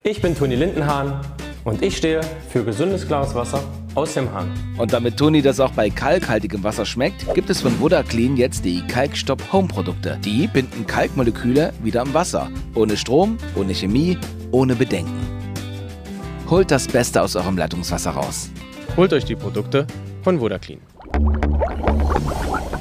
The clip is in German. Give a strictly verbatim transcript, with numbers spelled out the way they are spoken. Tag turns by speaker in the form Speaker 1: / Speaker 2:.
Speaker 1: Ich bin Toni Lindenhahn und ich stehe für gesundes, klares Wasser aus dem Hahn.
Speaker 2: Und damit Toni das auch bei kalkhaltigem Wasser schmeckt, gibt es von Vodaclean jetzt die Kalkstopp Home Produkte. Die binden Kalkmoleküle wieder im Wasser. Ohne Strom, ohne Chemie, ohne Bedenken. Holt das Beste aus eurem Leitungswasser raus.
Speaker 1: Holt euch die Produkte von Vodaclean.